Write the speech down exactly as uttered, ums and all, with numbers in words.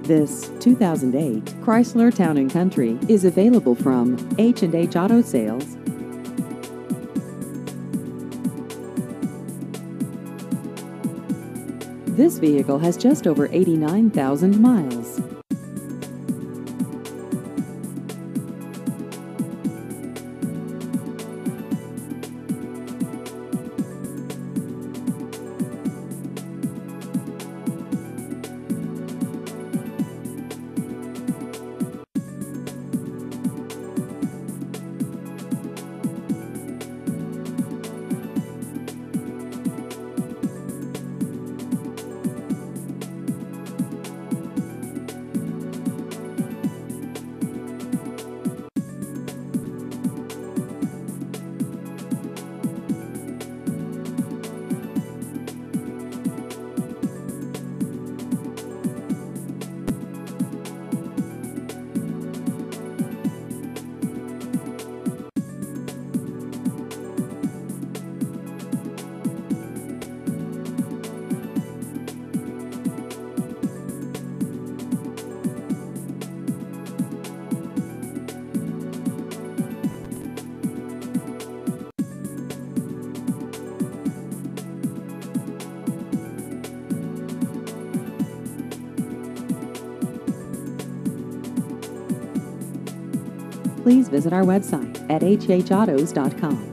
This two thousand eight Chrysler Town and Country is available from H and H Auto Sales. This vehicle has just over eighty-nine thousand miles. Please visit our website at h h autos dot com.